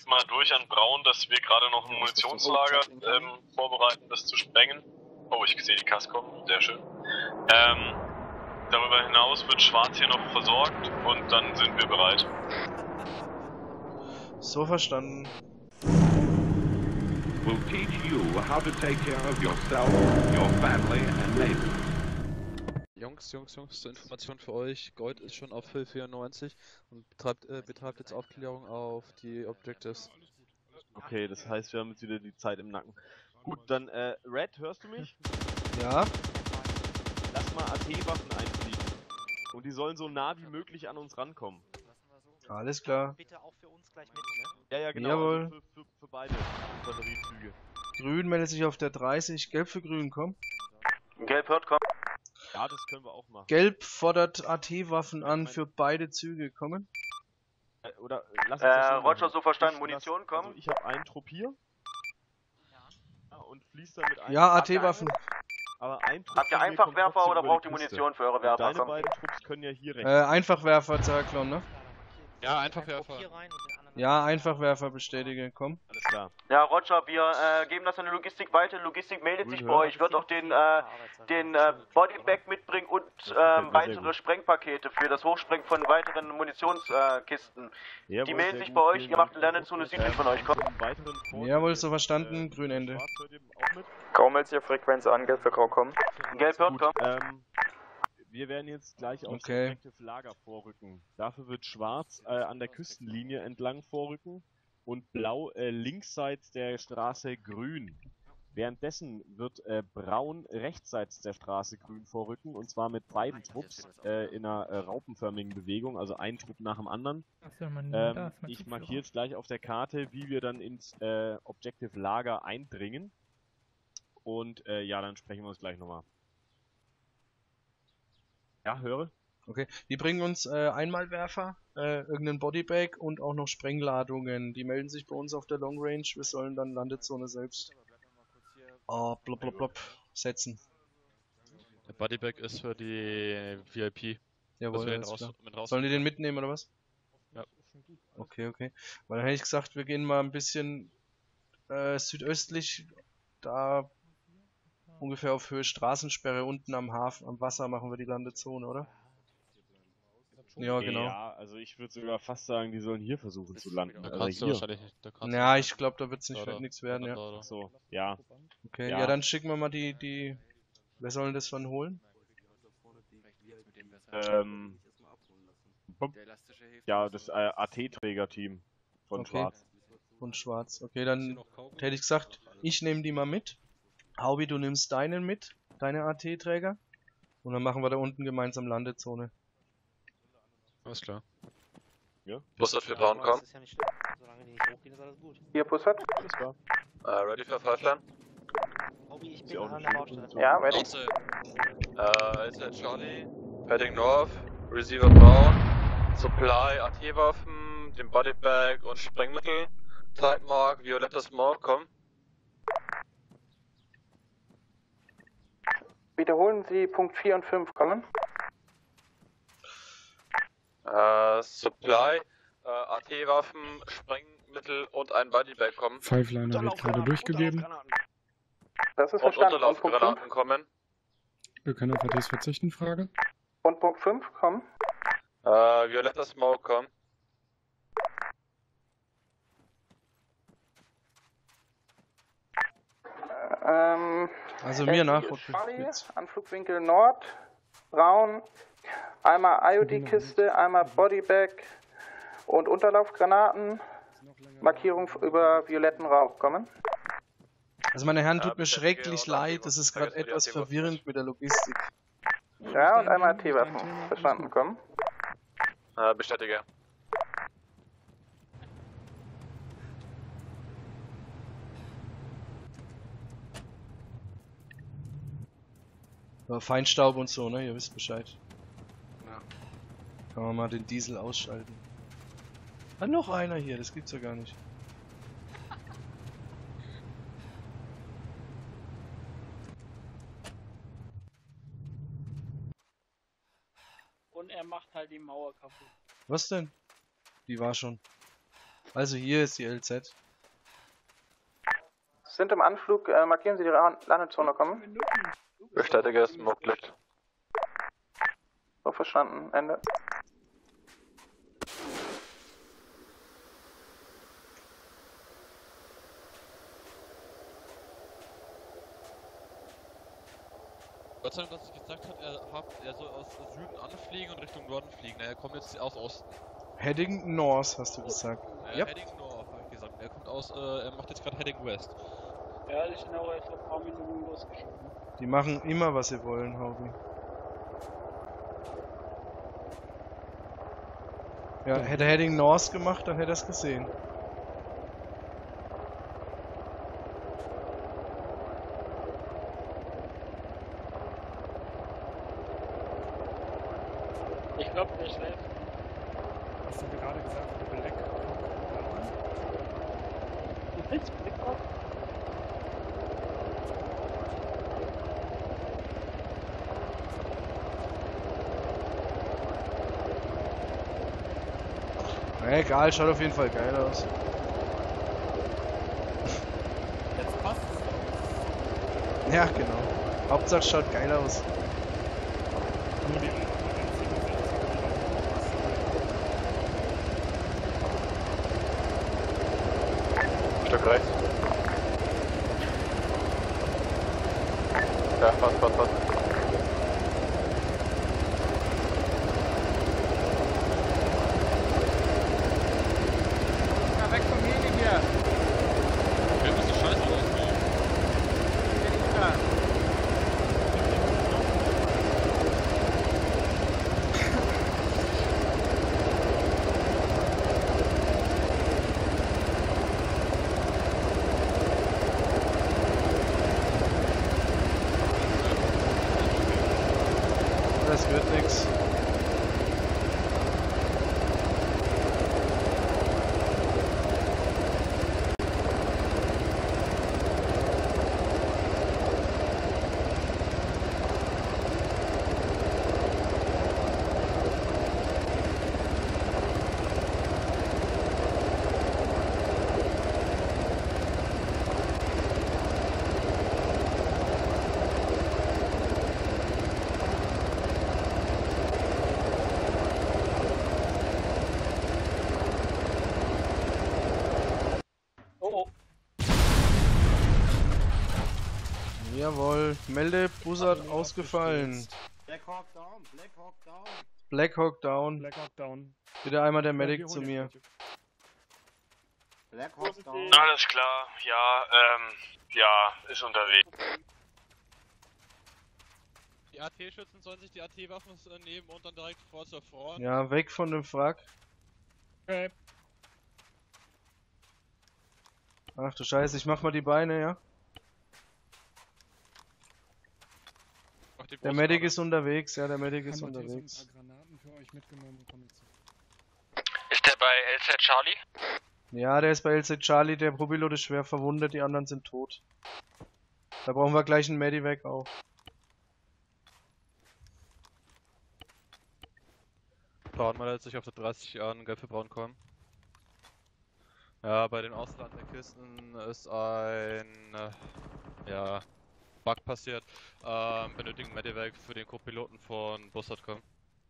mal durch an Braun, dass wir gerade noch ein Munitionslager vorbereiten, das zu sprengen. Oh, ich sehe die Kasse kommen, sehr schön. Darüber hinaus wird Schwarz hier noch versorgt und dann sind wir bereit. So verstanden. Will teach you how to take care of yourself, your family and neighbors. Jungs, zur Information für euch, Gold ist schon auf Hill 94 und betreibt jetzt Aufklärung auf die Objectives. Okay, das heißt, wir haben jetzt wieder die Zeit im Nacken. Gut, dann, Red, hörst du mich? Ja? Lass mal AT-Waffen einfliegen. Und die sollen so nah wie möglich an uns rankommen. Alles klar. Bitte auch für uns gleich mit, ne? Ja, genau, Jawohl. also für beide Batteriezüge. Grün meldet sich auf der 30, gelb für grün, komm. Gelb hört, komm. Ja, das können wir auch machen. Gelb fordert AT-Waffen an für beide Züge, kommen. Oder lass uns das so Roger, machen. so verstanden, Munition, komm. Also ich habe einen Trupp hier. Ja, und fließ dann mit einem. Ja, AT-Waffen. Aber ein Trupp Habt ihr von mir kommt Einfachwerfer trotzdem oder über braucht die ihr Küste. Munition für eure Und Werfer? deine Komm. beiden Trupps können ja hier rechts. Einfachwerfer, Zerklon, ne? Ja, Einfachwerfer. Ja, Einfachwerfer bestätige, komm. Alles klar. Ja, Roger, wir geben das an die Logistik weiter. Logistik meldet sich bei euch, wird auch den Bodybag mitbringen und weitere Sprengpakete für das Hochsprengen von weiteren Munitionskisten. Jawohl, Die melden sehr sich gut, bei euch, vielen ihr macht Dank. eine Landezone südlich von euch, komm. Jawohl, so verstanden, Grünende. Schwarz hört ihr auch mit? Grau meldet sich auf Frequenz an, gelb für grau kommen. Gelb hört, Gut, komm. wir werden jetzt gleich aufs Okay. Objective Lager vorrücken. Dafür wird Schwarz an der Küstenlinie entlang vorrücken und Blau linksseits der Straße grün. Währenddessen wird Braun rechtsseits der Straße grün vorrücken und zwar mit beiden Trupps in einer raupenförmigen Bewegung, also ein Trupp nach dem anderen. Ich markiere jetzt gleich auf der Karte, wie wir dann ins Objective Lager eindringen und ja, dann sprechen wir uns gleich nochmal. Ja, höre. Okay, die bringen uns Einmalwerfer, irgendeinen Bodybag und auch noch Sprengladungen. Die melden sich bei uns auf der Long Range. Wir sollen dann Landezone selbst setzen. Der Bodybag ist für die VIP. Jawohl, wir den alles klar. mit raus. Sollen die den mitnehmen oder was? Ja. Okay. Weil dann hätte ich gesagt, wir gehen mal ein bisschen südöstlich, da ungefähr auf Höhe Straßensperre unten am Hafen, am Wasser machen wir die Landezone, oder? Ja, genau. Ja, also ich würde sogar fast sagen, die sollen hier versuchen zu landen. Da Also kannst du hier. wahrscheinlich. Ja, ich glaube, da wird es Oder- nichts werden, ja. oder- So, ja. Okay, Ja. ja, dann schicken wir mal die... Wer soll denn das dann holen? Ja, das AT-Träger-Team von Okay. Schwarz. Und schwarz. Okay, dann hätte ich gesagt, ich nehme die mal mit. Haubi, du nimmst deinen mit, deine AT-Träger. Und dann machen wir da unten gemeinsam Landezone. Alles klar. Ja, Bussard für Braun kommen. Das ist ja nicht schlimm. Solange die nicht hochgehen, ist alles gut. Hier, Bussard. alles klar. Ready für Pipeline? Hobby, ich Ist bin ja auch an eine der schöne Baustelle. Position. Ja, ready. Ist Charlie. Heading North. Receiver Braun. Supply, AT-Waffen, den Bodybag und Sprengmittel. Type Mark, violetter Smoke, komm. Wiederholen Sie Punkt 4 und 5, kommen. Supply, AT-Waffen, Sprengmittel und ein Bodybag kommen. Fiveliner wird gerade durchgegeben. Das ist Und verstanden. Und Punkt 5. Unterlaufgranaten kommen. Wir können auf ATs verzichten, Frage. Und Punkt 5, kommen. Violetter Smoke, komm. Also mir nach. Charlie, Anflugwinkel Nord, Braun, einmal IOD-Kiste, einmal Bodybag und Unterlaufgranaten, Markierung über violetten Rauch, kommen. Also meine Herren, tut mir bestätige schrecklich und leid, das ist gerade vergessen wir die etwas AT-Waffen. verwirrend mit der Logistik. Ja, und einmal AT-Waffen, verstanden, kommen. Bestätige. Ja, Feinstaub und so, ne? Ihr wisst Bescheid. Ja. Kann man mal den Diesel ausschalten. Ah, noch einer hier, das gibt's ja gar nicht. Und er macht halt die Mauer kaputt. Was denn? Die war schon. Also hier ist die LZ. Sind im Anflug, markieren Sie die Landezone, kommen. Bestätige es, Smoke liegt. So, verstanden, Ende. Gott sei Dank, dass ich gesagt hat, er soll aus Süden anfliegen und Richtung Norden fliegen. Er kommt jetzt aus Osten. Heading North, hast du gesagt. Ja, Yep. Heading North, hab ich gesagt. Er kommt aus, er macht jetzt gerade Heading West. Ja, die sind auch erst vor ein paar Minuten losgeschoben. Die machen immer, was sie wollen, Haubi. Ja, hätte er Heading North gemacht, dann hätte er es gesehen. Ich glaube, der schläft. Hast du gerade gesagt, Black Hawk Down? Du willst Blackhawk? Na egal, schaut auf jeden Fall geil aus. Jetzt passt es. Ja, genau. Hauptsache schaut geil aus. Nur die Stück rechts. Ja, passt. Na, weg vom Heli hier. Wir müssen scheiße ausbauen. Das wird nix. Jawohl, melde Bussard ausgefallen. Black Hawk down, Black Hawk down. Black Hawk down. Black Hawk down. Bitte einmal der Medic zu mir. Black Hawk down. Alles klar, ja, ist unterwegs. Die AT-Schützen sollen sich die AT-Waffen nehmen und dann direkt vor zur Front. Ja, weg von dem Wrack. Okay. Ach du Scheiße, ich mach mal die Beine, ja? Der Medic ist unterwegs, ja, der Medic ist unterwegs. Granaten für euch mitgenommen, komm jetzt. Ist der bei LZ Charlie? Ja, der ist bei LZ Charlie, der Propilot ist schwer verwundet, die anderen sind tot. Da brauchen wir gleich einen Medivac auch. Braun meldet sich auf der 30 an, gelb für Braun kommen. Ja, bei den Ausland der Kisten ist ein Bug passiert. Benötigen Medivac für den Co-Piloten von Bussard kommen.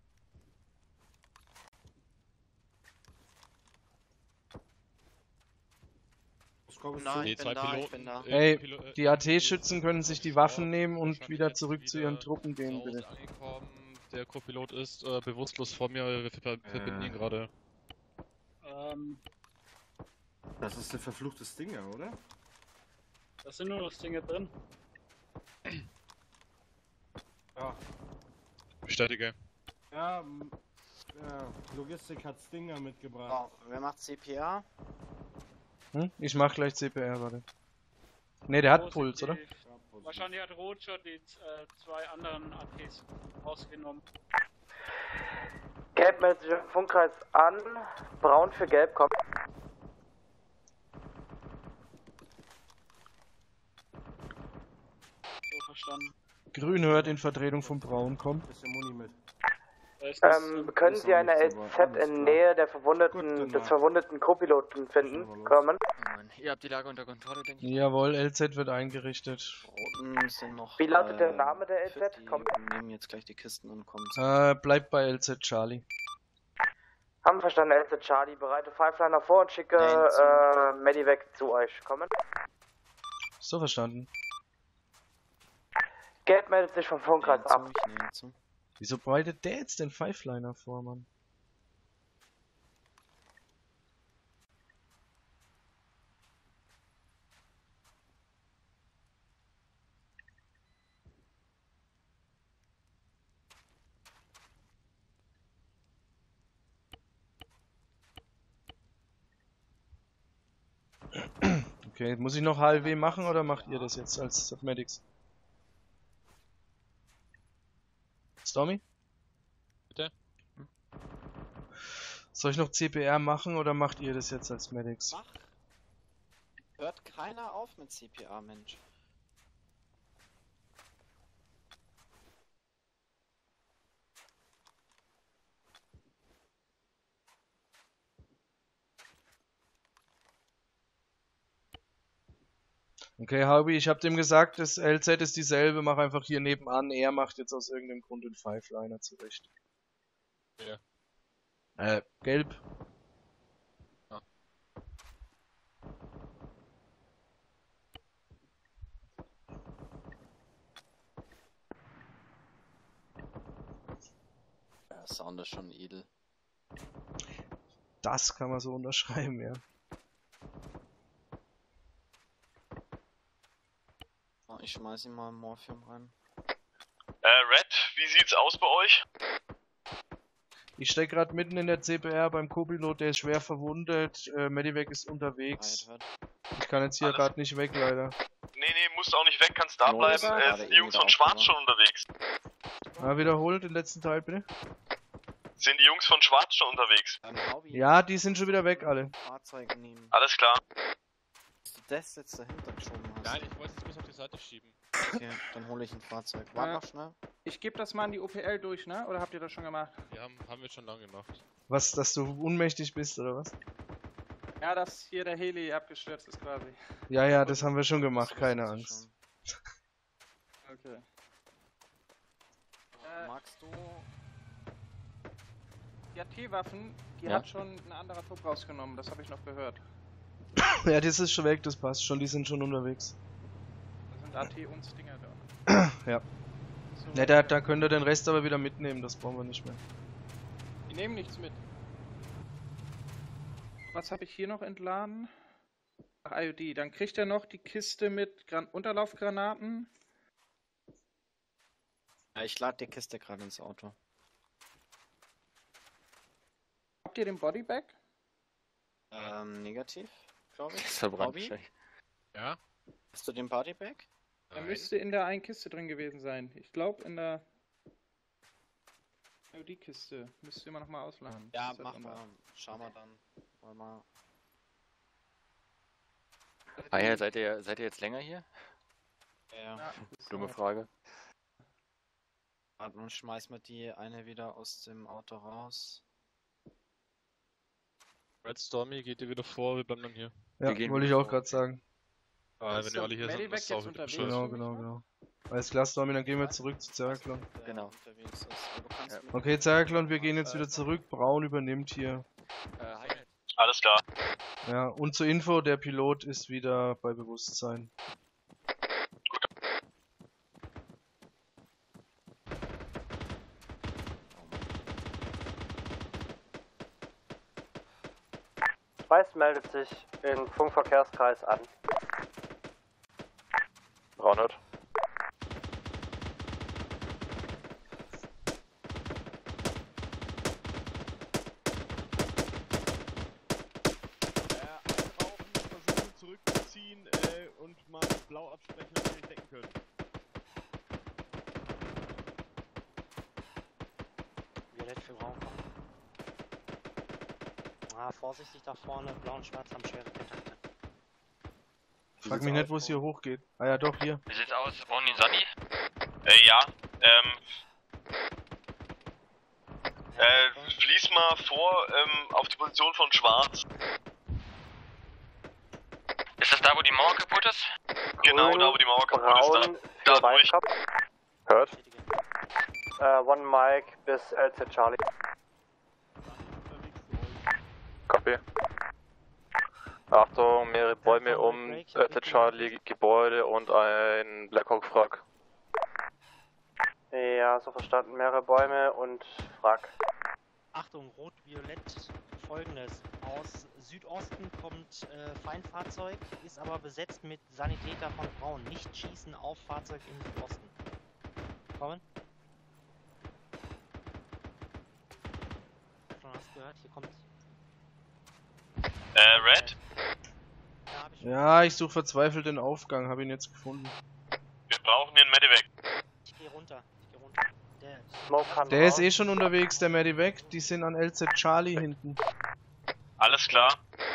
Hey, die AT-Schützen können sich die Waffen nehmen und wieder zurück zu ihren Truppen gehen, bitte. Der Co-Pilot ist bewusstlos vor mir, wir verbinden ihn gerade. Das ist der verfluchte Stinger, oder? Da sind nur noch Stinger drin. Ja. Bestätige. Ja, Logistik hat Stinger mitgebracht. Wer macht CPR? Hm? Ich mach gleich CPR, warte. Ne, der hat Puls, oder? Wahrscheinlich hat Roger die zwei anderen ATs rausgenommen. Gelb meldet sich im Funkkreis an. Braun für Gelb kommt. So verstanden. Grün hört in Vertretung von Braun, kommt. Ist der Muni mit. Können Sie eine LZ in Nähe der des verwundeten Co-Piloten finden? Kommen. Ihr habt die Lage unter Kontrolle, denke ich. Jawohl, LZ wird eingerichtet. Sind noch, Wie lautet der Name der LZ? Wir nehmen jetzt gleich die Kisten und kommen Bleibt bei LZ Charlie. Haben verstanden, LZ Charlie. Bereite Fiveliner vor und schicke Medivac zu euch. Kommen. So verstanden. Gelb meldet sich vom Funkkreis ab. Wieso bereitet der jetzt den Fiveliner vor, Mann? Okay, muss ich noch HLW machen oder macht ihr das jetzt als Medics? Stormy? Bitte? Soll ich noch CPR machen oder macht ihr das jetzt als Medics? Hört keiner auf mit CPR, Mensch. Okay, Harvey, ich habe dem gesagt, das LZ ist dieselbe, mach einfach hier nebenan. Er macht jetzt aus irgendeinem Grund den Fiveliner zurecht. Ja. Gelb. Ja. Der Sound ist schon edel. Das kann man so unterschreiben, ja. Ich schmeiß ihm mal Morphium rein. Red, wie sieht's aus bei euch? Ich stecke gerade mitten in der CPR beim Co-Pilot, der ist schwer verwundet. Medivac ist unterwegs. Ich kann jetzt hier gerade nicht weg, leider. Nee, musst auch nicht weg, kannst da bleiben. Sind die Jungs von Schwarz schon unterwegs? Wiederholt den letzten Teil, bitte. Sind die Jungs von Schwarz schon unterwegs? Ja, die sind schon wieder weg, alle. Fahrzeug nehmen. Alles klar. Dass du das jetzt dahinter geschoben hast. Nein, ich wollte es bloß auf die Seite schieben. Okay, dann hole ich ein Fahrzeug. Warte noch schnell. Ich gebe das mal an die OPL durch, ne? Oder habt ihr das schon gemacht? Ja, haben wir schon lange gemacht. Was, dass du unmächtig bist, oder was? Ja, dass hier der Heli abgestürzt ist quasi. Ja, das haben wir schon gemacht, keine Angst. Okay. Magst du... Die AT-Waffen, die hat schon ein anderer Trupp rausgenommen, das habe ich noch gehört. Ja, das ist schon weg, das passt schon, die sind schon unterwegs. Da sind AT und Stinger da. Ja. So, Ne, da könnt ihr den Rest aber wieder mitnehmen, das brauchen wir nicht mehr. Die nehmen nichts mit. Was habe ich hier noch entladen? Ach, IOD. Dann kriegt er noch die Kiste mit Unterlaufgranaten. Ja, ich lade die Kiste gerade ins Auto. Habt ihr den Bodybag? Negativ, glaube ich. Das ist verbrannt. Ja? Hast du den Bodybag? Er müsste in der einen Kiste drin gewesen sein. Ich glaube in der IOD-Kiste. Müsst ihr immer noch mal ausladen. Ja, mach mal. Schau mal dann. Mal. Ah ja, seid ihr jetzt länger hier? Ja. Dumme Frage. Warte, nun schmeiß mal die eine wieder aus dem Auto raus. Red Stormy, geht ihr wieder vor, wir bleiben dann hier. Ja, wollte ich auch gerade sagen. Wenn ihr alle hier seid, ist es auch wieder bescheuert. Genau. Alles klar, Stormy, dann gehen wir zurück zu Zerklon. Genau. Okay, Zerklon, wir gehen jetzt wieder zurück. Braun übernimmt hier. Alles klar. Ja, und zur Info, der Pilot ist wieder bei Bewusstsein. Weiß meldet sich im Funkverkehrskreis an. 300. Versuchen zurückzuziehen und mal blau absprechen, dass wir nicht decken können. Violett für Braun kommen. Vorsichtig da vorne, blau und schwarz haben schwere Kontakte. Frag mich nicht, wo es hier hochgeht. Ah ja, doch, hier. Wie sieht's aus? Oni Sunny? Ja, Fließ mal vor auf die Position von Schwarz. Ist das da, wo die Mauer kaputt ist? Genau, da wo die Mauer kaputt ist. Da durch. Hört. One Mike bis LZ Charlie. Copy. Achtung, mehrere Bäume um LZ Charlie, Gebäude und ein Blackhawk-Wrack. Ja, so verstanden. Mehrere Bäume und Wrack. Achtung, rot-violett, folgendes. Aus Südosten kommt Feindfahrzeug, ist aber besetzt mit Sanitäter von Braun. Nicht schießen auf Fahrzeug im Südosten. Kommen. Schon hast du gehört, hier kommt. Red? Ja, ich suche verzweifelt den Aufgang, habe ihn jetzt gefunden. Wir brauchen den Medivac. Ich geh runter. Der ist eh schon unterwegs, der Medivac. Die sind an LZ Charlie hinten. Alles klar.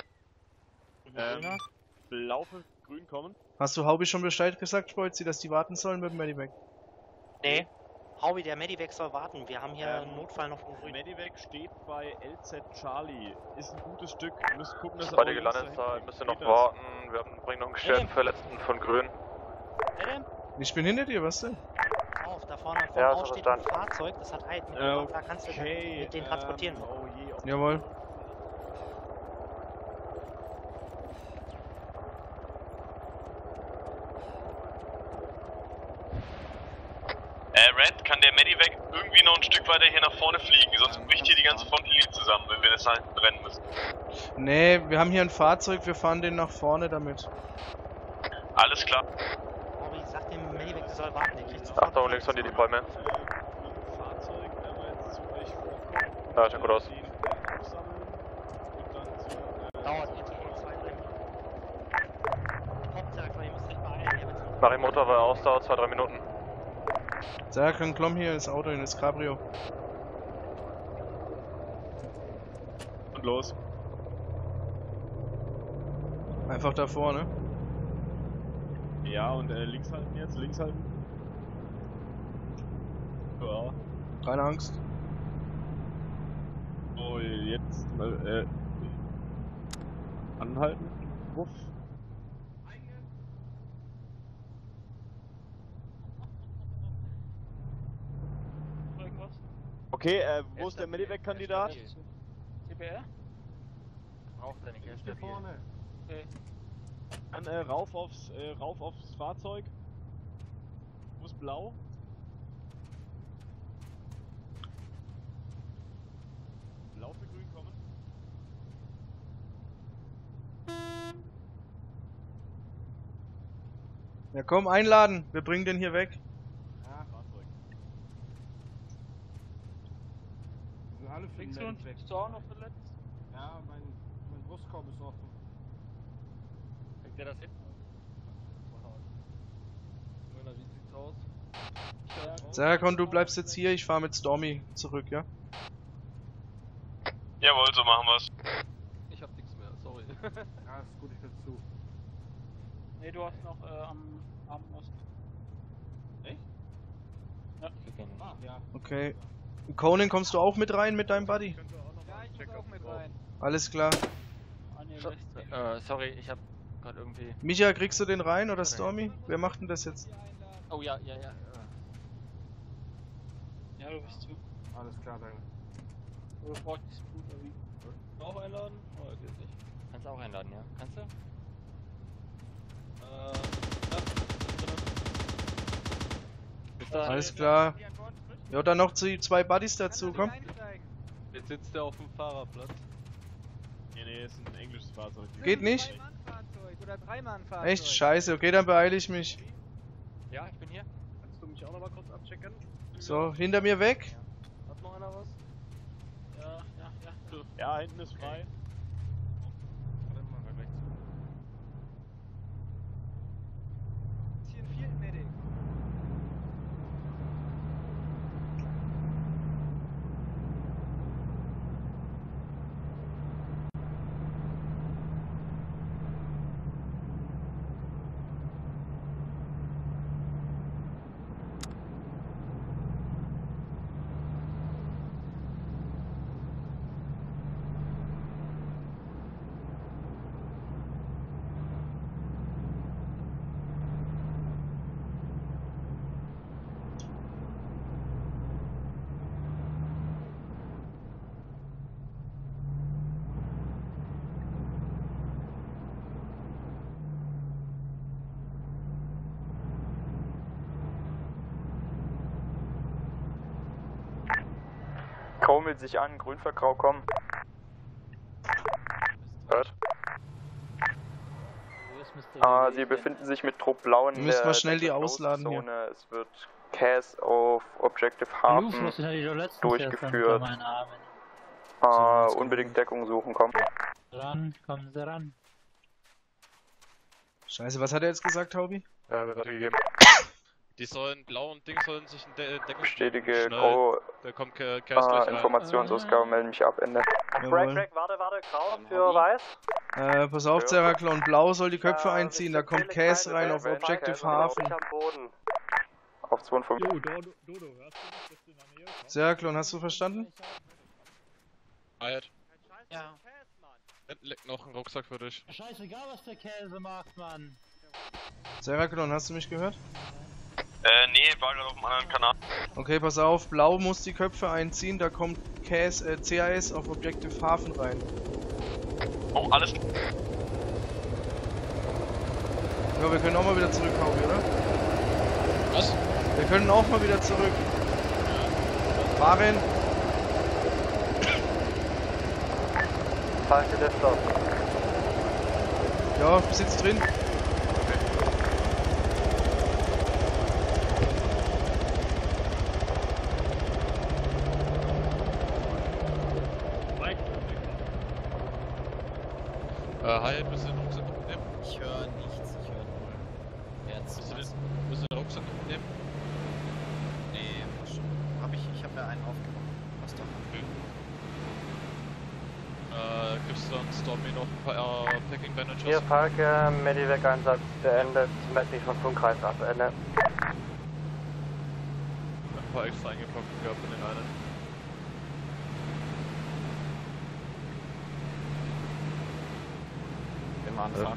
Blau für grün kommen. Hast du Haubi schon Bescheid gesagt, Spolzi, dass die warten sollen mit dem Medivac? Nee. Haubi, der Medivac soll warten. Wir haben hier einen Notfall noch von grün. Medivac steht bei LZ Charlie. Ist ein gutes Stück. Müsst gucken, dass Beide gelandet seid, müsst ihr noch warten. Wir bringen noch einen gestellten Verletzten von grün. Ich bin hinter dir, was denn? Auf, da vorne vorne steht ein Fahrzeug, das hat Halt. Da kannst du mit den transportieren. Jawohl. Red, kann der Medivac irgendwie noch ein Stück weiter hier nach vorne fliegen? Sonst bricht hier die ganze Frontlinie zusammen, wenn wir das halt brennen müssen. Nee, wir haben hier ein Fahrzeug, wir fahren den nach vorne damit. Alles klar. Haubi, sag dem Medivac, der soll warten, der kriegt sofort. Achtung, links von dir die Bäume. Ja, schaut gut aus. Dauert ETA 2, 3 Minuten. Hauptsache, ihr müsst euch beeilen. Mach den Motor, weil er ausdauert, 2-3 Minuten. Serkan, komm hier ins Auto, in das Cabrio. Und los. Einfach da vorne. Ja, und links halten jetzt, links halten. Ja. Keine Angst. So, jetzt anhalten. Wuff. Okay, wo ist der Medivac-Kandidat? CPR? Braucht er nicht, er ist Hier vorne. Okay. Dann rauf aufs Fahrzeug. Wo ist blau? Blau für grün kommen. Ja komm, einladen, wir bringen den hier weg. Ja, Fahrzeug. Wir sind alle für den Medivac. Bist du auch noch verletzt? Ja, mein Brustkorb ist offen. Kriegt der das hin? Wie sieht's aus? Serkan, du bleibst jetzt hier, ich fahre mit Stormy zurück, ja? Jawohl, so machen wir's. Ich hab nichts mehr, sorry. Ja, ist gut, ich bin zu. Nee, du hast noch am Ost. Echt? Ja. Ja. Okay. Conan, kommst du auch mit rein mit deinem Buddy? Ja, ich muss auch mit rein. Alles klar. Sorry, ich hab gerade irgendwie... Micha, kriegst du den rein oder Stormy? Wer macht denn das jetzt? Oh ja. Ja, du bist zu. Alles klar, danke. Oder braucht das Blut oder wie? Auch einladen? Oder geht nicht? Kannst du auch einladen, ja? Kannst du? Ja. Alles klar. Ja, dann noch 2 Buddies dazu, komm. Jetzt sitzt der auf dem Fahrerplatz. Nee, ist ein englisches Fahrzeug. Geht nicht? Oder 3-Mann-Fahrzeug. Echt scheiße, okay, dann beeile ich mich. Ja, ich bin hier. Kannst du mich auch noch mal kurz abchecken? So, hinter mir weg. Hat noch einer was? Ja. Ja, hinten ist frei. Warte mal, weg. Hier ein Field Medic. taumelt sich an, grün für grau kommen. Hört. Sie befinden sich mit Trupp blau in Müssen wir der schnell die Danger ausladen hier. Zone. Es wird CAS auf Objective Hafen durchgeführt. Unbedingt Deckung suchen, komm. Kommen Sie ran. Scheiße, was hat er jetzt gesagt, Taubi? Ja, wird weitergegeben. Die sollen, blau und Ding sollen sich in Deckung Bestätige schnell. Grau. Da kommt Chaos gleich rein. Informationsausgabe, melde mich ab, Ende. Jawohl. warte, grau für weiß. Pass auf, Seraclon, blau soll die Köpfe einziehen, da kommt Cass rein auf Objective Hafen. Auf 52. Dodo, hörst du nicht, dass du in der Nähe kommst? Seraclon, hast du verstanden? Alright. Ja. Liegt noch ein Rucksack für dich. Scheißegal, was der Käse macht, Mann. Seraclon, hast du mich gehört? Nee, war gerade auf einem anderen Kanal. Okay, pass auf, blau muss die Köpfe einziehen, da kommt CAS auf Objective Hafen rein. Oh, alles. Ja, wir können auch mal wieder zurückhauen, oder? Was? Wir können auch mal wieder zurück. Fahren. Falsche Desktop. Ja, sitzt drin. Hi, bist du den Rucksack noch mitnehmen? Ich höre nichts, ich höre null. Jetzt. Bist du den Rucksack noch mitnehmen? Nee, passt schon. Ich hab ja einen aufgenommen. Passt doch. Okay. Gibst du dann Stormy noch ein paar Packing Bandages? Hier Falke, Medivac-Einsatz beendet. Meld mich vom Funkkreis ab, Ende. Ein paar extra eingepackt gehabt in den einen. Immer anfahren.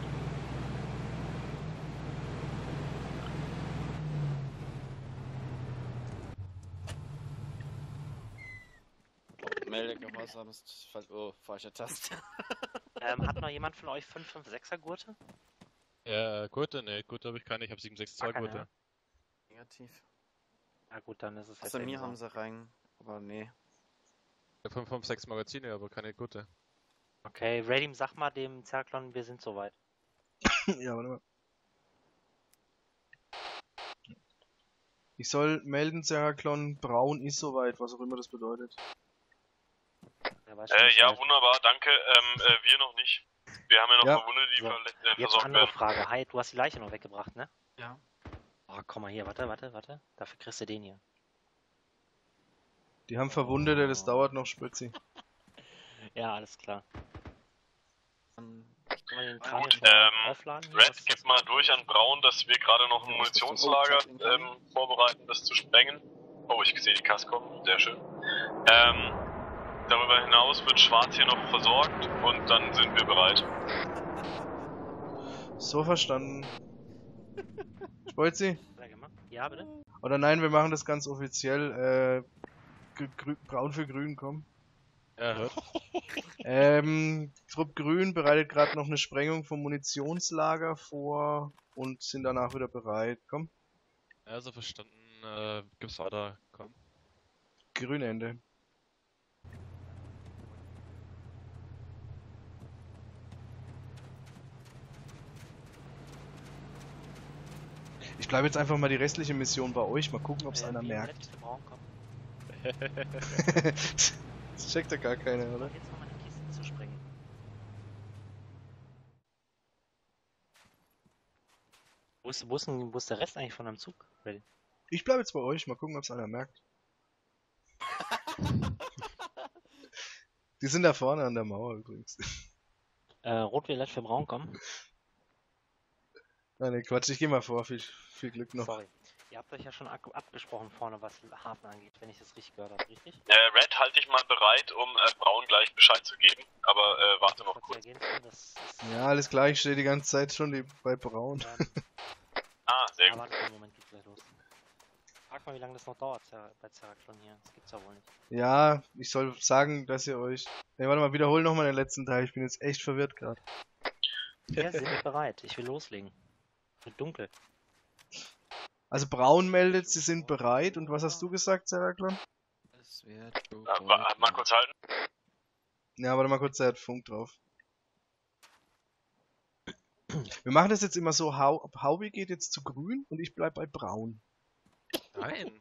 Melde Gehorsam ist falsche Taste. Hat noch jemand von euch 556er Gurte? Ja, Gurte? Ne, Gurte habe ich keine, ich habe 762 Gurte. Negativ. Na gut, dann ist es Also mir haben sie rein, aber nee. 556 Magazine, aber keine Gurte. Okay, Radim, sag mal dem Zerklon, wir sind soweit. Ja, warte mal. Ich soll melden, Seraclon, braun ist soweit, was auch immer das bedeutet. Ja, wunderbar, danke. Wir noch nicht. Wir haben ja noch Verwundete, die Jetzt versorgt andere werden. Frage. Hi, du hast die Leiche noch weggebracht, ne? Ja. Oh, komm mal hier, warte. Dafür kriegst du den hier. Die haben Verwundete, das dauert noch, Spritzi. Ja, alles klar. Gut, Red, gib mal durch an Braun, dass wir gerade noch ein Munitionslager vorbereiten, das zu sprengen. Oh, ich sehe die Kasse kommen, sehr schön. Darüber hinaus wird Schwarz hier noch versorgt und dann sind wir bereit. So verstanden. Spolzi? Ja, bitte? Oder nein, wir machen das ganz offiziell. Braun für grün, komm. Ja, hört. Trupp Grün bereitet gerade noch eine Sprengung vom Munitionslager vor und sind danach wieder bereit. Komm. Also verstanden, gib's weiter, komm. Grünende. Ich bleibe jetzt einfach mal die restliche Mission bei euch, mal gucken, ob es einer merkt. Das checkt ja gar keiner, oder? Jetzt noch mal die Kisten zu sprengen. Wo ist der Rest eigentlich von einem Zug? Ich bleibe jetzt bei euch, mal gucken, ob es einer merkt. Die sind da vorne an der Mauer übrigens. Rot-Violett für Braun kommen. Nein, Quatsch, ich geh mal vor, viel Glück noch. Sorry. Ihr habt euch ja schon abgesprochen vorne, was Hafen angeht, wenn ich das richtig gehört habe, richtig? Red, halte dich mal bereit, um Braun gleich Bescheid zu geben, aber warte noch kurz. Ja, alles klar, ich stehe die ganze Zeit schon bei Braun. Sehr gut. Warte, Moment, geht's gleich los. Frag mal, wie lange das noch dauert bei Zeraclon hier. Das gibt's ja wohl nicht. Ja, ich soll sagen, dass ihr euch... Ne, warte mal, wiederhol nochmal den letzten Teil, ich bin jetzt echt verwirrt gerade. Wir sind bereit, ich will loslegen. Wird dunkel. Also Braun meldet, sie sind bereit. Und was hast du gesagt, Seraclon? Mal kurz halten. Ja, warte mal kurz, der hat Funk drauf. Wir machen das jetzt immer so, Haubi geht jetzt zu grün und ich bleib bei braun. Nein.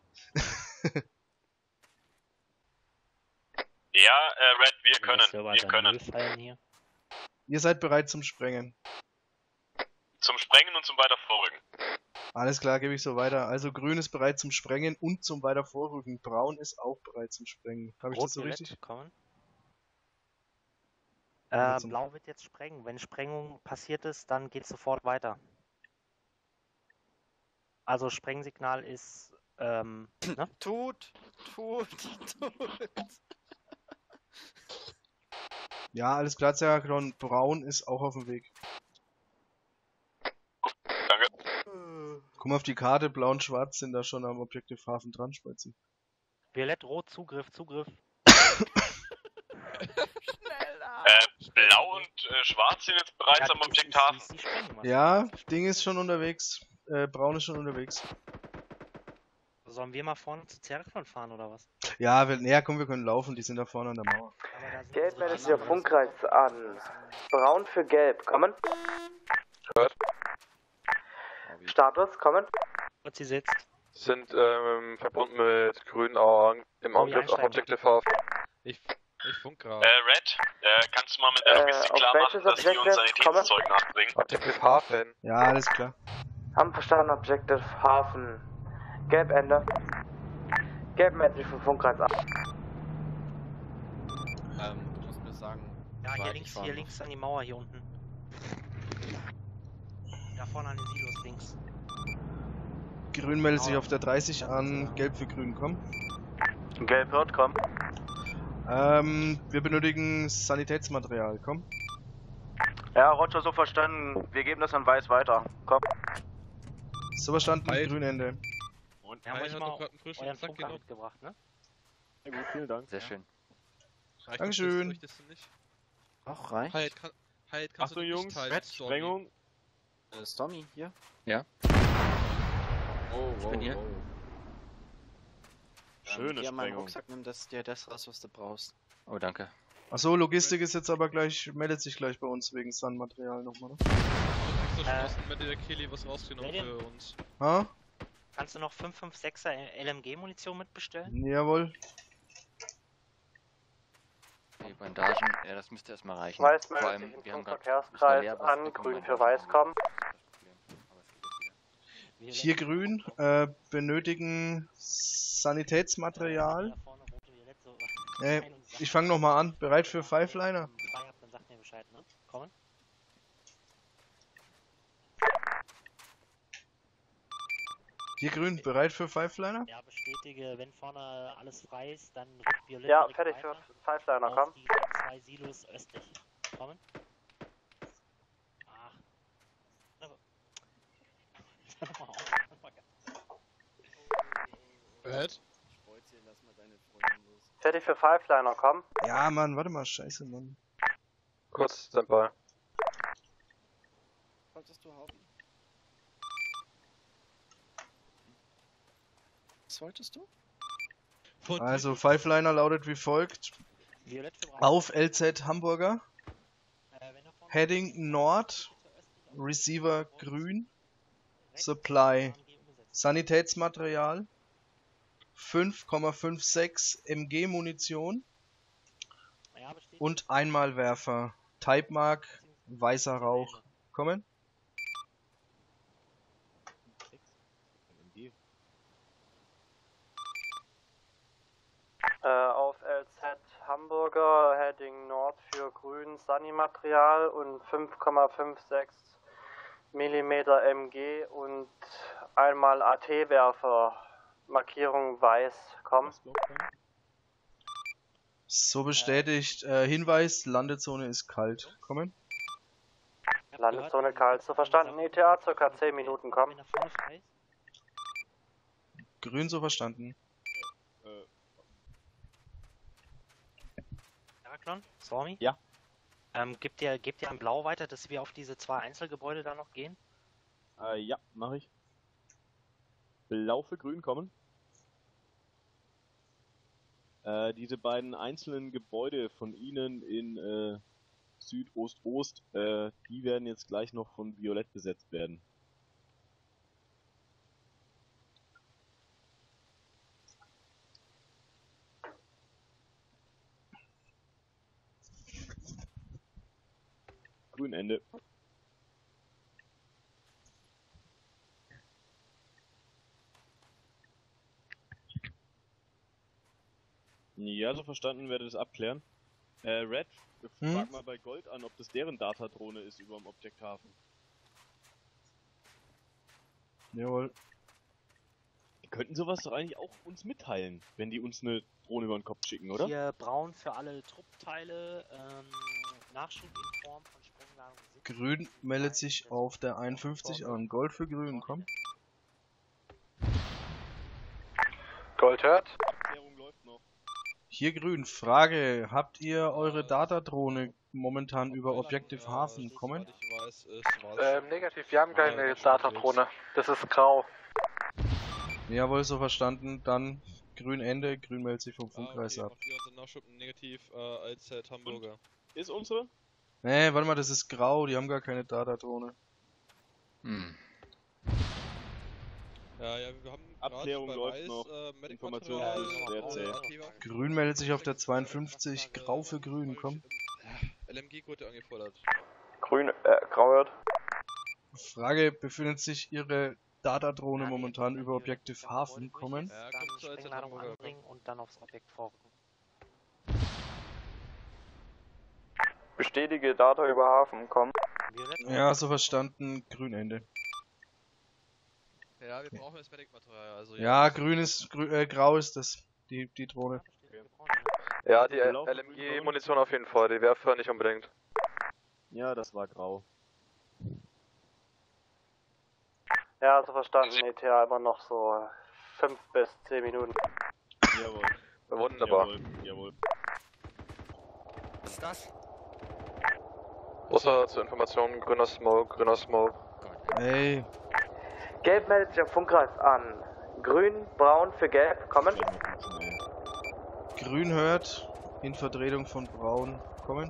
Ja, Red, wir können. Hier. Ihr seid bereit zum Sprengen. Zum Sprengen und zum weiter vorrücken. Alles klar, gebe ich so weiter. Also grün ist bereit zum Sprengen und zum weiter vorrücken. Braun ist auch bereit zum Sprengen. Habe ich das so richtig? Kommen. Blau wird jetzt sprengen. Wenn Sprengung passiert ist, dann geht es sofort weiter. Also Sprengsignal ist, ne? Tut. Ja, alles klar, Zeraklon. Braun ist auch auf dem Weg. Danke. Guck mal auf die Karte, blau und schwarz sind da schon am Objective Hafen dran, Spezi. Violett, rot, Zugriff. Blau und schwarz sind jetzt bereits am Objekt Hafen. Ja, Ding ist schon unterwegs. Braun ist schon unterwegs. Sollen wir mal vorne zu Zeraklon fahren oder was? Ja, komm, wir können laufen, die sind da vorne an der Mauer. Gelb meldet sich auf Funkkreis an. Braun für Gelb, kommen. Hört. Status, kommen. Und sie sitzt. Sind verbunden mit Grün im Angriff auf Objective Hafen. Ich funk gerade. Red, kannst du mal mit der Logistik klar machen, dass die uns Sanitätszeug nachbringen? Objective Hafen. Ja, alles klar. Haben verstanden, Objective Hafen. Gelb Ende. Gelb meldet sich vom Funkkreis an. Du musst mir sagen. Ja, hier links an die Mauer hier unten. Da vorne an den Silos links. Grün meldet sich auf der 30 an, gelb für grün, komm. Gelb hört, komm. Wir benötigen Sanitätsmaterial, komm. Ja, Roger, so verstanden. Wir geben das an Weiß weiter. Komm. So verstanden, grün Ende. Und wir haben euch mal einen frischen euren Sack Funker mitgebracht, ne? Ja gut, vielen Dank. Sehr schön. Dankeschön. Auch reicht. Achtung Jungs, Sprengung. Stormy, hier? Ja. Ich bin hier. Schöne Geh an meinen Sprengung. Rucksack, nimm dir das raus, was du brauchst. Oh, danke. Achso, Logistik ist jetzt aber gleich, meldet sich gleich bei uns wegen Sun-Material nochmal, ne? Mit der Kelly was rausgenommen für uns. Ha? Kannst du noch 556er LMG-Munition mitbestellen? Jawohl. Die Bandagen, ja, das müsste erstmal reichen. Weiß Vor allem, meldet sich wir im haben gerade Verkehrskreis an, grün für Weiß, kommen. Hier grün, benötigen Sanitätsmaterial. Ich fange nochmal an. Bereit für Fiveliner? Dann sagt mir Bescheid, ne? Kommen. Hier grün, bereit für Fiveliner? Ja, bestätige, wenn vorne alles frei ist, dann rückt Violett Ja, direkt fertig weiter für Fiveliner, auf komm. die 2 Silos östlich. Kommen. Ach. Fertig für Fiveliner, komm. Ja, Mann, warte mal, scheiße, Mann. Kurz, Standby. Wolltest du Haubi? Was wolltest du? Also, Fiveliner lautet wie folgt. Auf LZ Hamburger. Heading Nord. Receiver grün. Supply. Sanitätsmaterial. 5,56 MG Munition. Und Einmalwerfer. Type Mark. Weißer Rauch. Kommen? Auf LZ Hamburger, Heading Nord für grün Sunny-Material und 5,56 mm MG und einmal AT-Werfer, Markierung weiß, komm. So bestätigt. Hinweis, Landezone ist kalt. Kommen? Landezone kalt, so verstanden. ETA circa 10 Minuten, komm. Grün so verstanden. Zeraklon? Stormy? Ja. Gebt ihr ein Blau weiter, dass wir auf diese 2 Einzelgebäude da noch gehen? Ja, mach ich. Blau für grün kommen. Diese beiden einzelnen Gebäude von Ihnen in Südost-Ost, die werden jetzt gleich noch von Violett besetzt werden. Grünende. Ja, so verstanden, werde das abklären. Red, frag mal bei Gold an, ob das deren Datadrohne ist über dem Objekthafen. Jawohl. Die könnten sowas doch eigentlich auch uns mitteilen, wenn die uns eine Drohne über den Kopf schicken, oder? Hier braun für alle Truppteile, Nachschub in Form von Sprengladung. Grün meldet sich auf der 51 an. Gold für Grün, komm. Gold hört. Abklärung läuft noch. Hier Grün, Frage, habt ihr eure Datadrohne momentan über Objective Hafen kommen? Negativ, wir haben keine Datadrohne. Das ist grau. Jawohl, so verstanden. Dann Grün Ende, Grün meldet sich vom Funkkreis ab. Wir unseren Nachschub negativ als Hamburger. Und ist unsere? Nee, warte mal, das ist grau, die haben gar keine Datadrohne. Ja, wir haben Abklärung läuft noch. Informationen sehr zäh. Grün meldet sich auf der 52, grau für Grün, komm. LMG-Gurte angefordert. Grün, grau hört. Frage, befindet sich Ihre Datadrohne momentan über Objective Hafen, kommen? Ja, dann Sprengladung anbringen und dann aufs Objekt vorrücken. Bestätige Data über Hafen, komm. Ja, so verstanden, Grün Ende. Ja, wir brauchen das Medic-Material, also... Ja, grün ist, grau ist das, die Drohne. Ja, die LMG-Munition auf jeden Fall, die Werfer nicht unbedingt. Ja, das war grau. Ja, so verstanden, ETA immer noch so 5 bis 10 Minuten. Jawohl. Wunderbar. Jawohl. Was ist das? Großer zur Information, grüner Smoke, grüner Smoke. Ey. Gelb meldet sich am Funkkreis an. Grün, braun für gelb, kommen. Grün hört, in Vertretung von braun, kommen.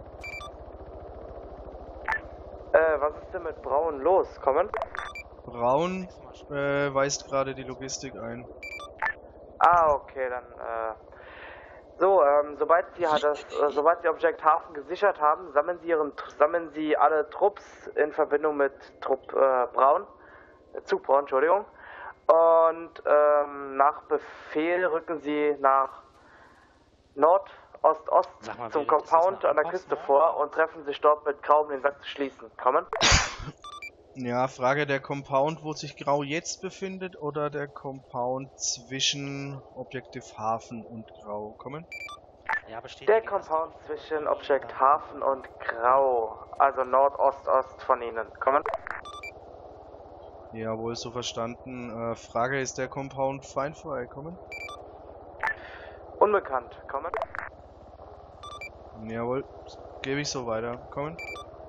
Was ist denn mit braun los, kommen? Braun weist gerade die Logistik ein. Ah, okay, dann, sobald Sie Objekt Hafen gesichert haben, sammeln Sie alle Trupps in Verbindung mit Trupp Braun, Zug Braun, Entschuldigung. Und nach Befehl rücken Sie nach Nordost-Ost zum Compound an der Küste vor und treffen sich dort mit Grau, um den Sack zu schließen. Kommen? Ja, Frage, der Compound, wo sich Grau jetzt befindet, oder der Compound zwischen Objective Hafen und Grau, kommen? Ja, der Compound zwischen Objekt Hafen und Grau, also Nordost-Ost von Ihnen, kommen? Jawohl, so verstanden. Frage, ist der Compound feindfrei, kommen? Unbekannt, kommen? Jawohl, gebe ich so weiter, kommen?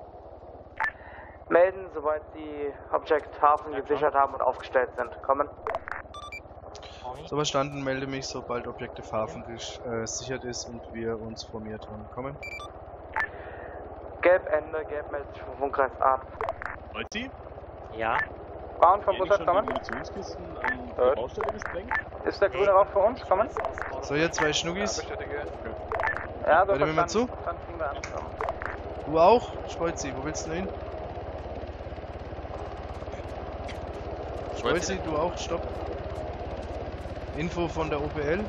Melden, sobald Sie Objekt Hafen gesichert haben und aufgestellt sind. Kommen. So verstanden, melde mich, sobald Objective Hafen gesichert ist und wir uns formiert haben. Kommen. Gelb Ende, gelb meldet sich vom Funkkreis ab. Wollt Sie? Ja. Braun vom Bus kommen. Munitionskisten an die Baustelle gesprengt? Ist der grüne Rauch für uns? Kommen. So, hier 2 Schnuggis. Ja, so hört ihr mir mal zu? Dann kriegen wir an. Du auch? Schweizi, wo willst du hin? Schweizi, du auch? Stopp. Info von der OPL.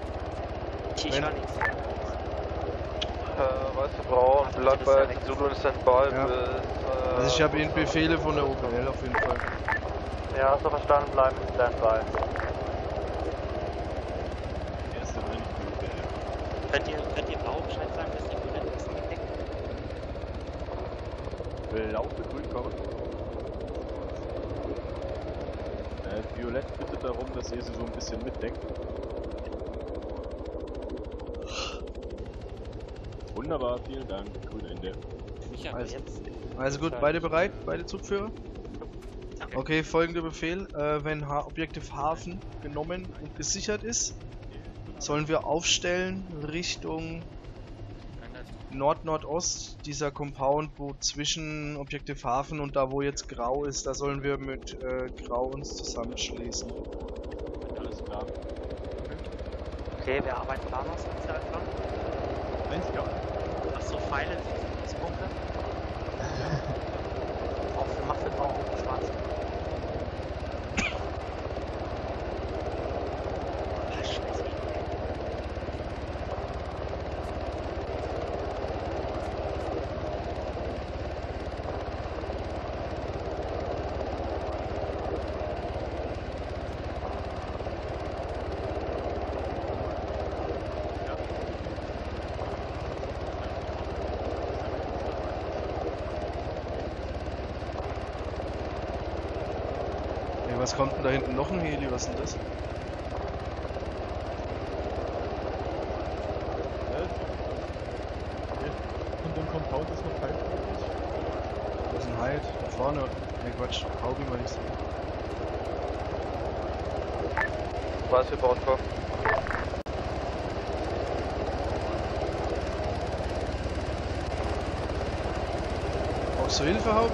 Weiße Braun, bleib bei Zulu in Standby. Ja. Also ich habe Ihnen Befehle von der OPL auf jeden Fall. Ja, so verstanden, bleiben in Standby. Könnt ihr blau Bescheid sagen, dass die Grünen ist gedeckt? Blau für grün kommen. Violett bittet darum, dass ihr sie so ein bisschen mitdeckt. Wunderbar, vielen Dank. Grün Ende. Also gut, beide bereit? Beide Zugführer? Okay, folgender Befehl. Wenn Objective Hafen genommen und gesichert ist, sollen wir aufstellen Richtung Nord-Nordost, dieser Compound, wo zwischen Objective Hafen und da wo jetzt grau ist, da sollen wir mit grau uns zusammenschließen. Alles klar. Okay, wer arbeitet da noch? Achso, Pfeile, Punkte. Auch macht für grau und schwarz. Was kommt denn da hinten noch ein Heli? Was ist denn das? Und dem Compound ist noch kein möglich. Das ist ein Hide. Da vorne. Ne Quatsch. Haubi mal nicht so. Was für Bordkopf? Brauchst du Hilfe, Haubi?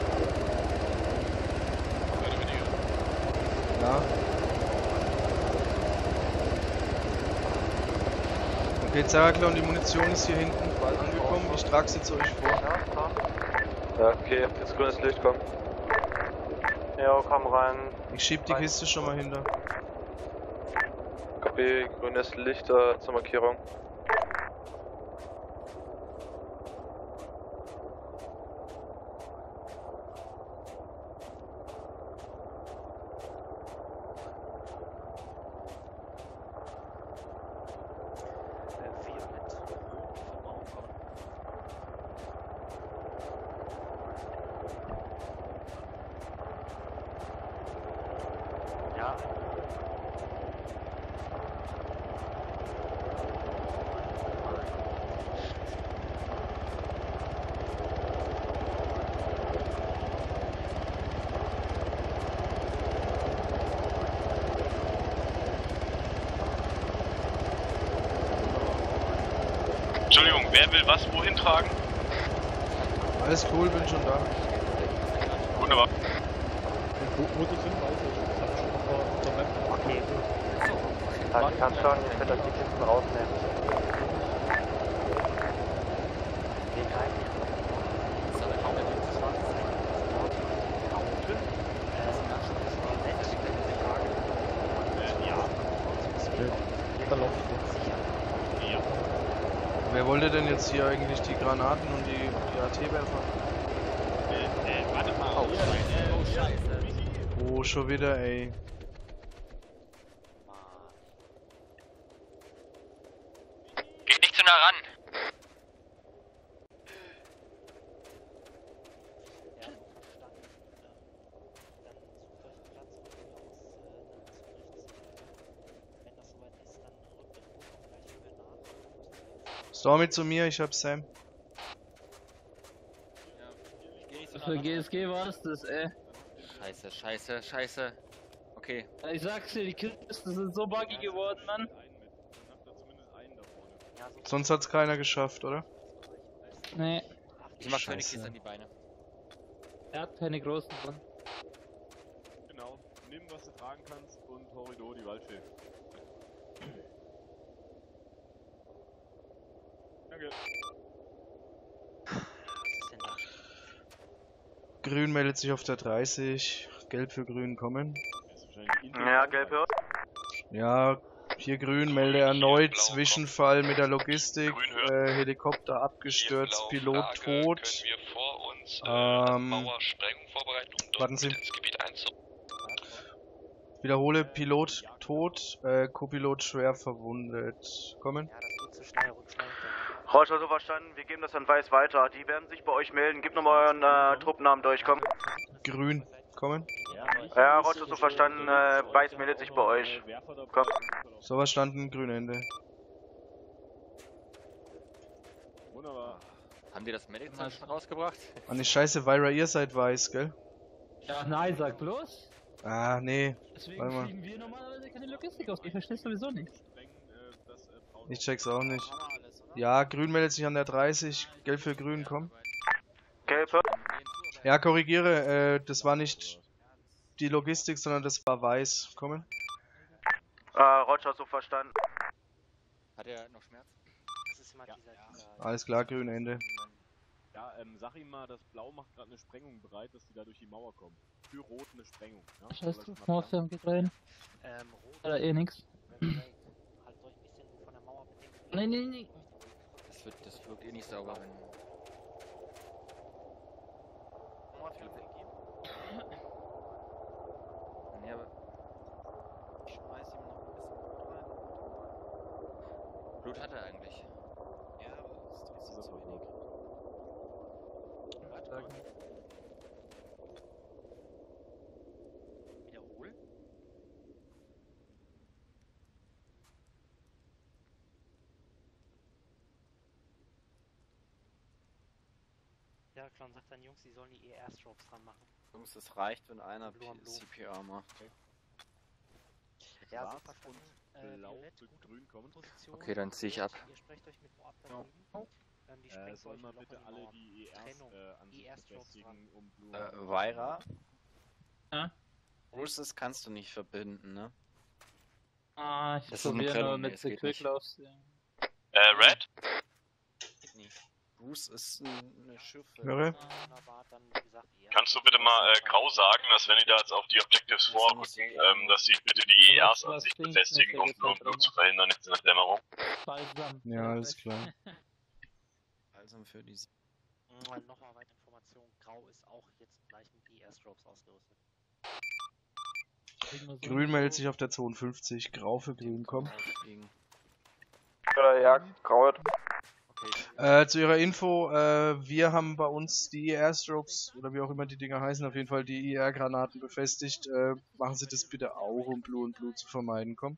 Ja. Okay, Zerrakler und die Munition ist hier hinten bald angekommen. Ich trage sie zu euch vor. Ja, okay, jetzt grünes Licht, komm. Ja, komm rein. Ich schieb die Kiste schon mal hinter. Copy, grünes Licht zur Markierung. Ja. Entschuldigung, wer will was wohin tragen? Alles cool, bin schon da. Wunderbar. Wo das sind, weiß ich. Das hab ich schon auf der Map. Okay. Also ich kann schon, ich werde euch die Kisten rausnehmen. Weg rein. Wer wollte denn jetzt hier eigentlich die Granaten und die AT-Werfer? Warte mal. Oh, Scheiße. Oh, schon wieder, ey. Geht nicht zu nah ran. Stormy zu mir, ich hab Sam. Für GSG war es das, ey. Scheiße, scheiße, scheiße. Okay. Ich sag's dir, die Kisten sind so buggy geworden, Mann. Sonst hat's keiner geschafft, oder? Nee. Ich mach keine Scheiße. Kiste an die Beine. Er hat keine großen drin. Genau. Nimm, was du tragen kannst und Horrido die Waldfee. Danke. Grün meldet sich auf der 30. Gelb für Grün kommen. Ja, gelb hört. Ja, hier Grün melde erneut Zwischenfall mit der Logistik. Helikopter abgestürzt, Pilot tot. Warten Sie. Wiederhole, Pilot tot, Co-Pilot schwer verwundet. Kommen. Roger, so verstanden. Wir geben das an Weiß weiter. Die werden sich bei euch melden. Gib nochmal euren Truppennamen durch, komm. Grün. Kommen. Ja, Roger, so verstanden. Weiß meldet sich bei euch. Komm. So verstanden, grün Ende. Wunderbar. Haben die das Medic schon rausgebracht? An die Scheiße, Vira, ihr seid weiß, gell? Ja, nein, sag bloß. Ah, nee. Deswegen Warte mal. fliegen wir normalerweise keine Logistik aus. Ich verstehe sowieso nicht. Ich check's auch nicht. Ja, grün meldet sich an der 30. Gelb für grün, komm. Gelb. Ja, korrigiere. Das war nicht die Logistik, sondern das war weiß. Kommen. Roger, so verstanden. Hat er noch Schmerzen? Das ist immer dieser... Alles klar, grün, Ende. Ja, sag ihm mal, das Blau macht gerade eine Sprengung bereit, dass die da durch die Mauer kommen. Für Rot eine Sprengung. Ja? Scheiße, Morphium geht rein. Rot... Oder eh nix. Halt soll ich ein bisschen von der Mauer bedenken? Nee. Das wirkt eh nicht sauber, wenn... Morphium gegeben? Nee, aber... Ich schmeiß ihm noch ein bisschen Blut rein. Blut hat er eigentlich. Ja, aber das ist trotzdem zu wenig. Wiederhol? Ja, klar, und sagt dann Jungs, die sollen die Airstrokes dran machen. Jungs, es reicht, wenn einer Blue on Blue. CPR macht. Ja, Schwarz super verstanden. Blau Violett, für gute grün kommen. Position. Okay, dann zieh ich ab. Ihr sprecht euch mit Vorab da Ja. drüben. Die Sprengsäulen Sollen wir noch bitte in die alle Mauer. die Trennung. an sich Airstrokes befestigen, um Blue... Vaira? Ja? Bruce kannst du nicht verbinden, ne? Ah, ich Das ist eine probiere Trennung, nur nee, mit es der geht nicht. Quickloves. Red? Geht nicht. Bruce ist eine Schiffe. Höre. Wunderbar, dann, wie gesagt, Kannst du bitte mal Grau sagen, dass wenn die da jetzt auf die Objectives vorrücken, dass sie bitte die ERs an sich befestigen, um Blut zu verhindern jetzt in der Dämmerung? Balsam. Ja, alles klar. Balsam für die... Nochmal weitere Informationen. Grau ist auch jetzt gleich mit die Airstrokes ausgerüstet. Grün meldet sich auf der 52. Grau für grün, komm. Ja, grau. Zu ihrer Info, wir haben bei uns die Airstrokes, oder wie auch immer die Dinger heißen, auf jeden Fall die IR-Granaten befestigt. Machen Sie das bitte auch, um Blue und Blue zu vermeiden, komm.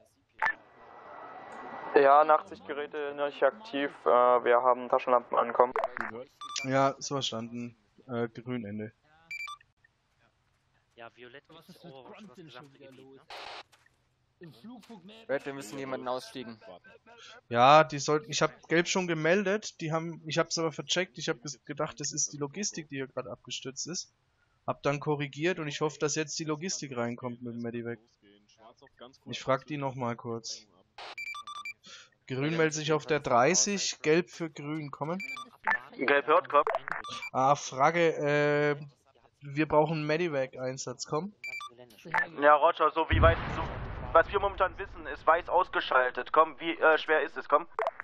Ja, 80 Geräte nicht aktiv. Wir haben Taschenlampen ankommen. Ja, ist verstanden. Grün, Ende. Ja, Violett gibt es Overwatch über das gesamte Gebiet, ne? Red, wir müssen jemanden ausstiegen. Ja, die sollten. Ich habe Gelb schon gemeldet. Ich habe es aber vercheckt. Ich habe gedacht, das ist die Logistik, die hier gerade abgestürzt ist. Hab dann korrigiert und ich hoffe, dass jetzt die Logistik reinkommt mit dem Medivac. Ich frag die nochmal kurz. Grün meldet sich auf der 30. Gelb für grün. Kommen. Gelb hört, komm. Frage. Wir brauchen Medivac-Einsatz. Komm. Ja, Roger, so wie weit... Was wir momentan wissen, ist weiß ausgeschaltet. Komm, wie schwer ist es? Komm.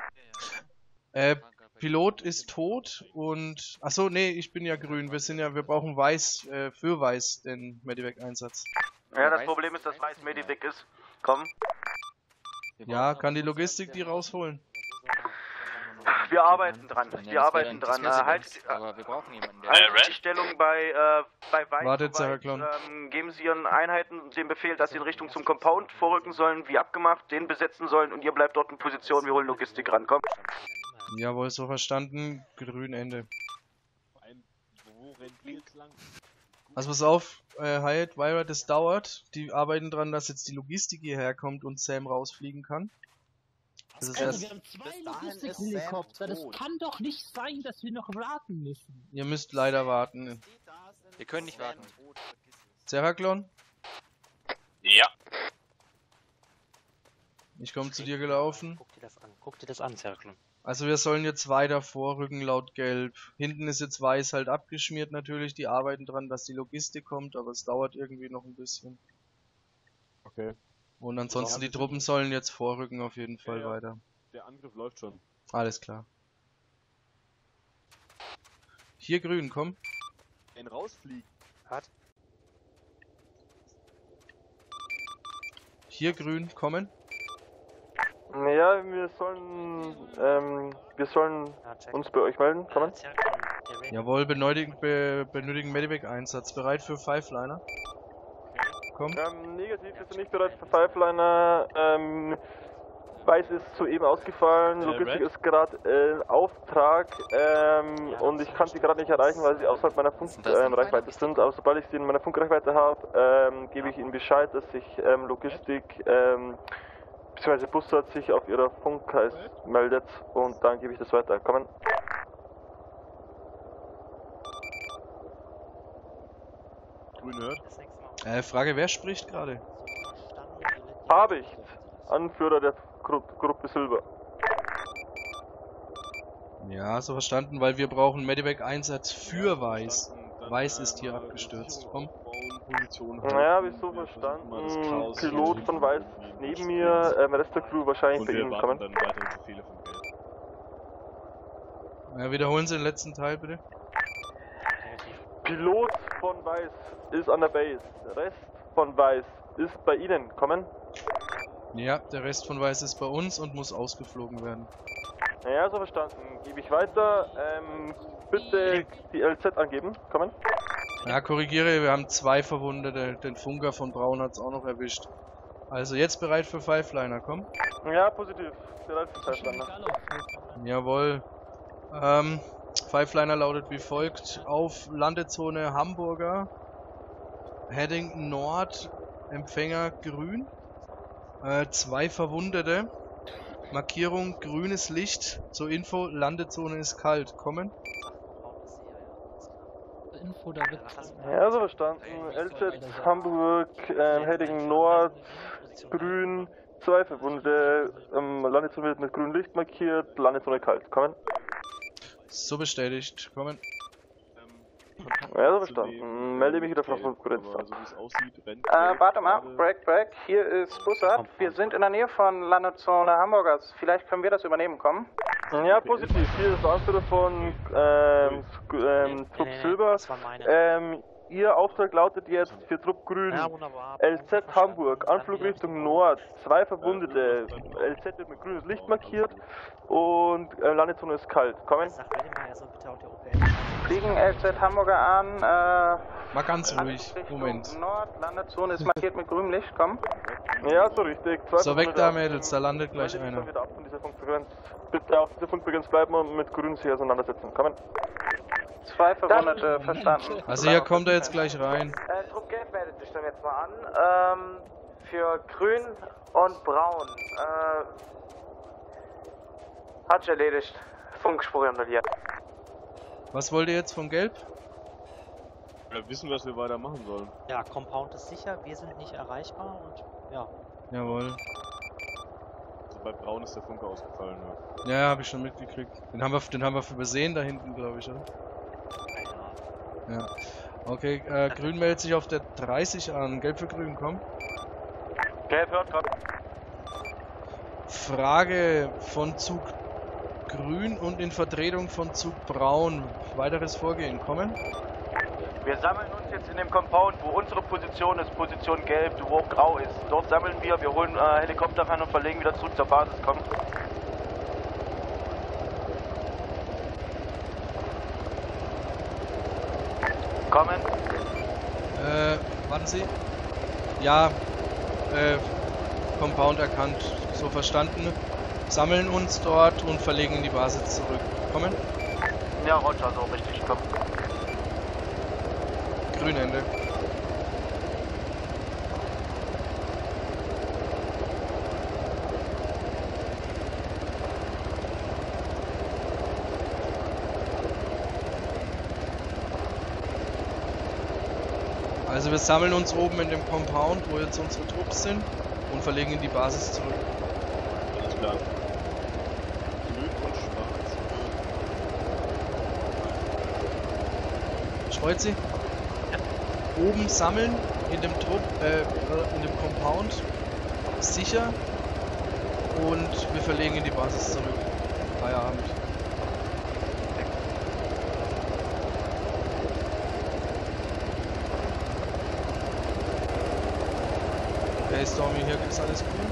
Pilot ist tot und... Achso, nee, ich bin ja grün. Wir brauchen weiß, für weiß den Medivac-Einsatz. Ja, das Problem ist, dass weiß Medivac ist. Komm. Ja, kann die Logistik die rausholen? Wir arbeiten dran. Wir arbeiten dran. Aber wir brauchen jemanden, der... Halt die Stellung bei Weiß. Wartet, Sarah Clown. Geben Sie Ihren Einheiten den Befehl, dass sie in Richtung zum Compound vorrücken sollen, wie abgemacht, den besetzen sollen und ihr bleibt dort in Position. Wir holen Logistik ran. Komm. Jawohl, so verstanden. Grün, Ende. Wo rennt ihr jetzt lang? Also pass auf, Hyatt, Vaira, das dauert. Die arbeiten dran, dass jetzt die Logistik hierher kommt und Sam rausfliegen kann. Das ist Also, erst... wir haben 2 Logistikhelikopter. Das kann doch nicht sein, dass wir noch warten müssen. Ihr müsst leider warten. Wir können nicht warten. Zeraklon? Ja. Ich komme zu dir gelaufen. Guck dir das an, Zeraklon. Also wir sollen jetzt weiter vorrücken laut Gelb. Hinten ist jetzt weiß halt abgeschmiert natürlich. Die arbeiten dran, dass die Logistik kommt, aber es dauert irgendwie noch ein bisschen. Okay. Und ansonsten die Truppen sollen jetzt vorrücken auf jeden Fall weiter. Der Angriff läuft schon. Alles klar. Hier grün, komm. Den rausfliegen. Hat. Hier grün, kommen. Ja, wir sollen uns bei euch melden. Kommen. Jawohl, benötigen Medivac-Einsatz. Bereit für Fiveliner? Komm. Negativ, wir sind nicht bereit für Fiveliner. Weiß ist soeben ausgefallen, Logistik ist gerade in Auftrag und ich kann sie gerade nicht erreichen, weil sie außerhalb meiner Funkreichweite sind. Aber sobald ich sie in meiner Funkreichweite habe, gebe ich ihnen Bescheid, dass ich Logistik beziehungsweise Bussard sich auf ihrer Funkkreis meldet und dann gebe ich das weiter. Kommen. Grün hört. Frage, wer spricht gerade? Habicht, Anführer der Gruppe Silber. Ja, so verstanden, weil wir brauchen Medivac-Einsatz für Weiß. Weiß ist hier abgestürzt. Komm. Naja, hab ich so verstanden. Pilot von Weiß neben mir, Rest der Crew wahrscheinlich bei Ihnen kommen. Dann weitere Befehle von Gelb. Ja, wiederholen Sie den letzten Teil, bitte. Pilot von Weiß ist an der Base. Rest von Weiß ist bei Ihnen. Kommen. Ja, der Rest von Weiß ist bei uns und muss ausgeflogen werden. Naja, so verstanden. Gebe ich weiter. Bitte die LZ angeben. Kommen. Ja, korrigiere, wir haben 2 Verwundete. Den Funker von Braun hat's auch noch erwischt. Also jetzt bereit für Fiveliner, komm. Ja, positiv. Bereit für Fiveliner. Jawohl. Fiveliner lautet wie folgt. Auf Landezone Hamburger. Heading Nord. Empfänger grün. 2 Verwundete. Markierung grünes Licht. Zur Info, Landezone ist kalt. Kommen. Info, da wird ja, so verstanden. LZ Hamburg, Heading Nord, grün, 2 Verwundete, Landezone wird mit grünem Licht markiert, Landezone kalt. Kommen. So bestätigt. Kommen. Ja, so verstanden. Melde mich wieder von Konkurrenz an. Warte mal, Break. Hier ist Bussard. Wir sind in der Nähe von Landezone Hamburgers. Vielleicht können wir das übernehmen, kommen? Ja, positiv. Hier ist der Anführer von Trupp Silber. Ihr Auftrag lautet jetzt für Trupp Grün. Ja, wunderbar. LZ Hamburg, Anflugrichtung Nord, 2 Verwundete. LZ wird mit grünes Licht markiert und Landezone ist kalt. Kommen. Fliegen LZ Hamburger an. Mal ganz ruhig. Moment. Nord, Landezone ist markiert mit grünem Licht. Komm. Ja, so richtig. So, weg da, Mädels, da landet gleich einer. Bitte auf dieser Funkfrequenz bleiben und mit grün sich auseinandersetzen. Kommen. 2 Verwundete, verstanden. Also hier kommt er jetzt gleich rein. Trupp Gelb meldet sich dann jetzt mal an. Für Grün und Braun. Hat sich erledigt. Funkspur annulliert. Was wollt ihr jetzt von Gelb? Wir wissen, was wir weiter machen sollen. Ja, Compound ist sicher, wir sind nicht erreichbar und ja. Jawohl. Also bei Braun ist der Funke ausgefallen. Ja, habe ich schon mitgekriegt. Den haben wir übersehen da hinten, glaube ich, oder? Ja. Okay, Grün meldet sich auf der 30 an. Gelb für Grün, komm. Gelb hört grad. Frage von Zug Grün und in Vertretung von Zug Braun. Weiteres Vorgehen, kommen. Wir sammeln uns jetzt in dem Compound, wo unsere Position ist, Position Gelb, wo auch Grau ist. Dort sammeln wir holen Helikopter rein und verlegen wieder zurück zur Basis. Kommen. Kommen. Warten Sie. Ja, Compound erkannt, so verstanden. Sammeln uns dort und verlegen in die Basis zurück. Kommen? Ja, Roger, so richtig, komm. Grünende. Also wir sammeln uns oben in dem Compound, wo jetzt unsere Trupps sind, und verlegen in die Basis zurück. Alles klar. Grün und schwarz. Schreut sie? Ja. Oben sammeln, in dem in dem Compound, sicher, und wir verlegen in die Basis zurück. Feierabend. Okay, Stormy, hier gibt's alles cool.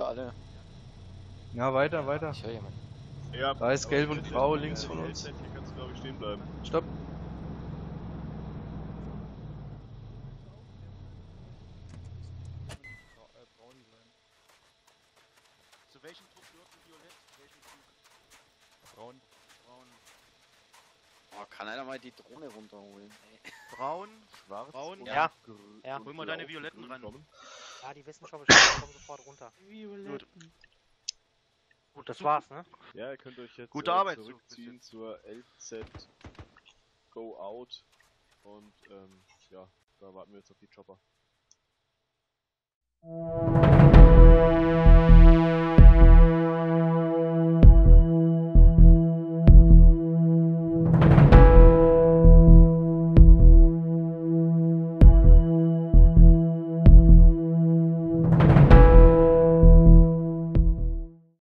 wieder alle. Ja, weiter, weiter. Ich höre jemanden. Ja, Da ist gelb und grau links von uns. Hier kannst du, glaube ich, stehen bleiben. Stopp. Zu welchem Trupp gehört ein Violett? Welchen Zug? Braun. Oh, kann einer mal die Drohne runterholen? Braun, Schwarz. Braun, und ja. grün. Ja. Hol mal deine Violetten ran. Ja, die wissen schon Bescheid, kommen sofort runter. Gut. Gut, das war's, ne? Ja, ihr könnt euch jetzt Gute Arbeit, zurückziehen zur LZ Go Out und ja, da warten wir jetzt auf die Chopper.